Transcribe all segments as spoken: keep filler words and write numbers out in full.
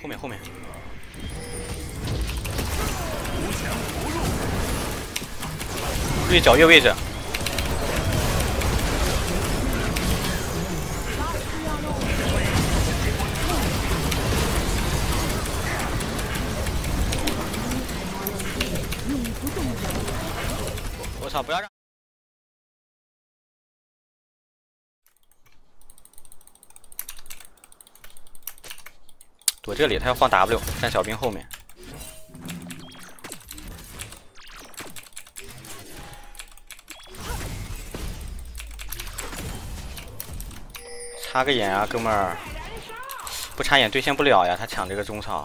后面后面。注意脚越位置。我操！不要让。 躲这里，他要放 W， 站小兵后面。插个眼啊，哥们儿！不插眼对线不了呀，他抢这个中草。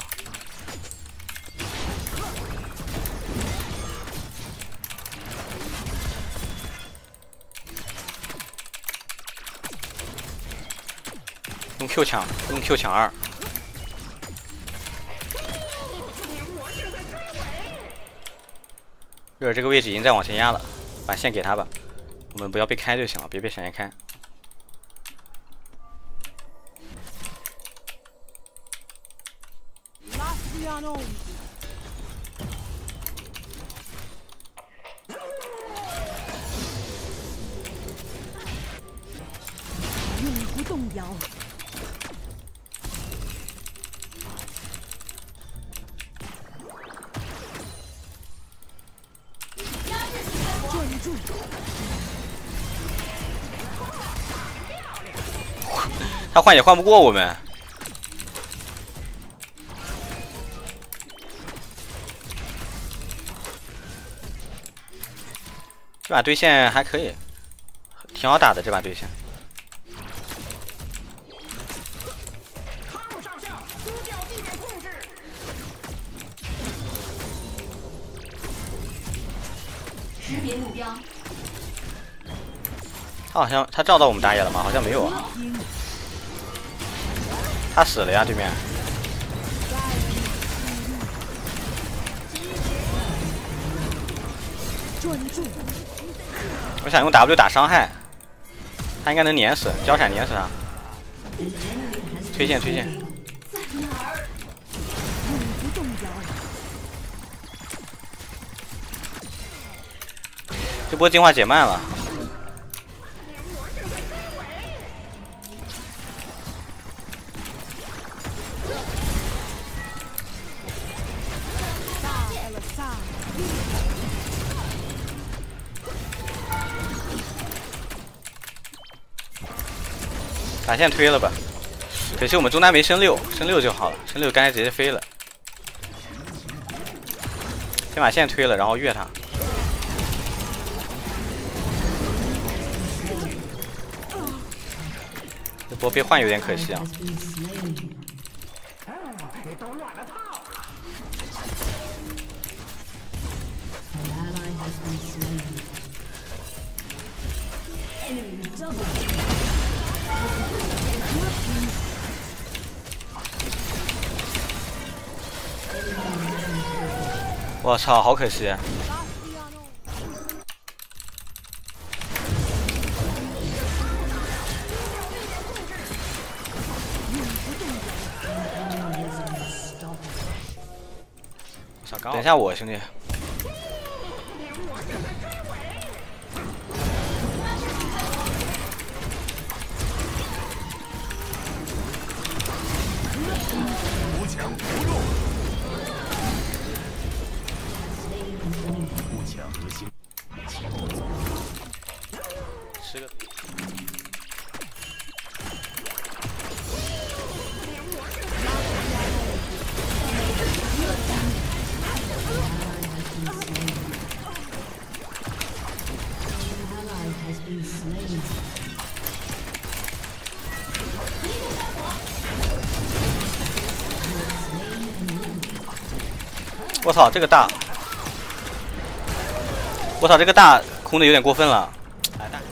用 Q 抢，用 Q 抢二。 热这个位置已经在往前压了，把线给他吧，我们不要被开就行了，别被闪现开。 永不动摇。 他换也换不过我们。这把对线还可以，挺好打的这把对线。 识别目标。 他好像他照到我们打野了吗？好像没有啊。他死了呀，对面。我想用 W 打伤害，他应该能碾死，交闪碾死他。推线推线。这波进化解慢了。 把线推了吧，可惜我们中单没升六，升六就好了，升六刚才直接飞了。先把线推了，然后越他。这波被换有点可惜啊。我操，好可惜！等一下我兄弟。 无强不弱。 不强不兴， 十个。我操，这个大！ 我操，这个大空的有点过分了。来大。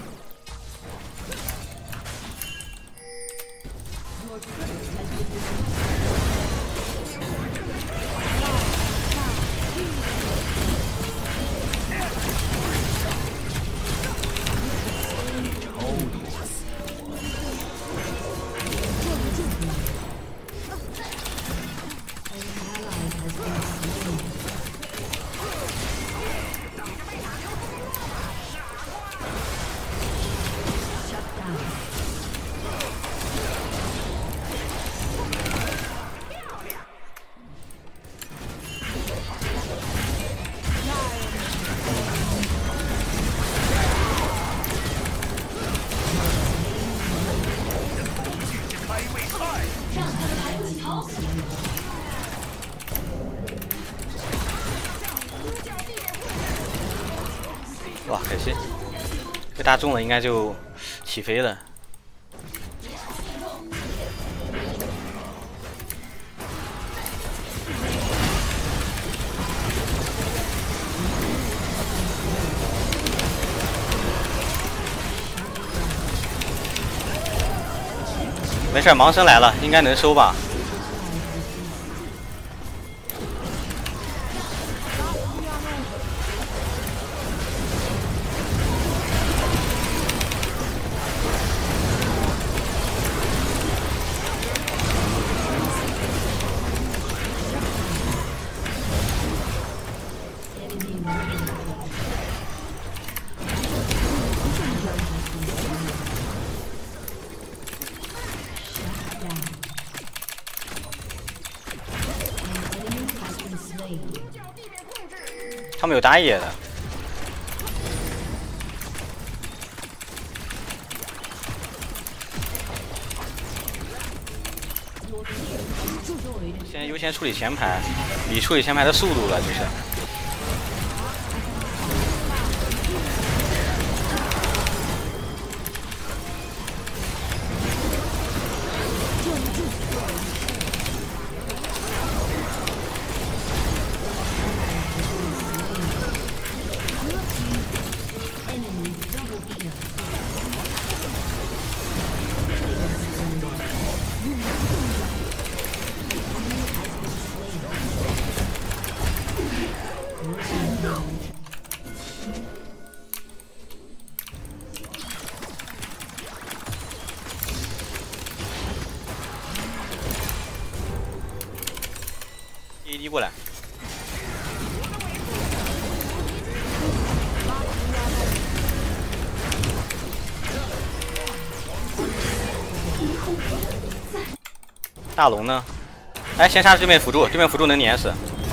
哇，可惜被打中了，应该就起飞了。没事，盲僧来了，应该能收吧。 他们有打野的，现在优先处理前排，比处理前排的速度了，就是。A D 过来，大龙呢？哎，先杀对面辅助，对面辅助能碾死。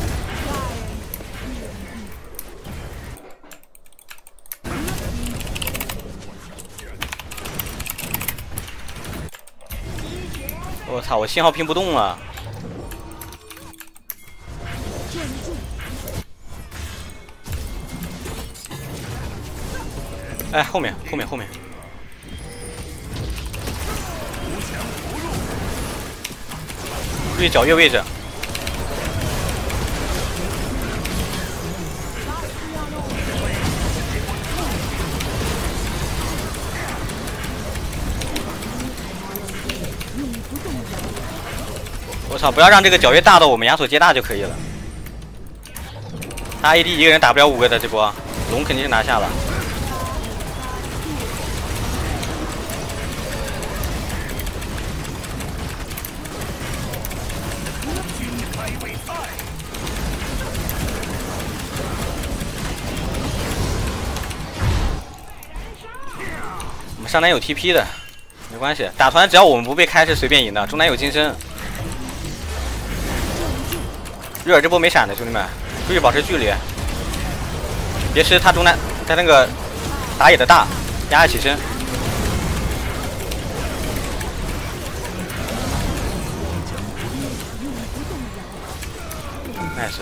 我操！我信号拼不动了。 哎，后面，后面，后面！注意皎月位置。我操！不要让这个皎月大到我们亚索接大就可以了。他 A D 一个人打不了五个的这波，龙肯定是拿下了。 我们上单有 T P 的，没关系，打团只要我们不被开是随便赢的。中单有金身，瑞尔这波没闪的，兄弟们，注意保持距离，别吃他中单他那个打野的大，压着起身。nice。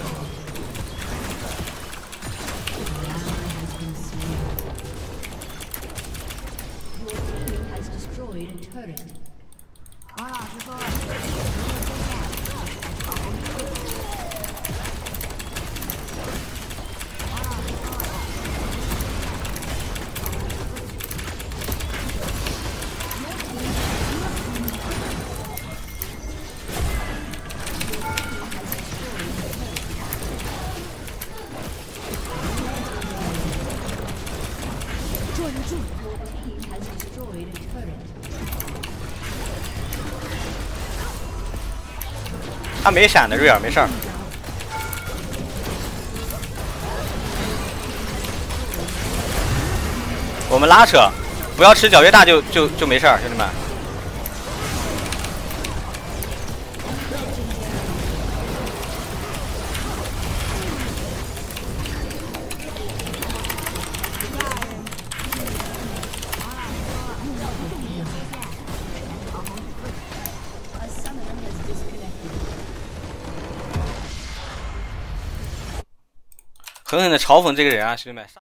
他没闪的瑞尔没事儿。我们拉扯，不要吃皎月大就就就没事儿，兄弟们。狠狠的嘲讽这个人啊，兄弟们！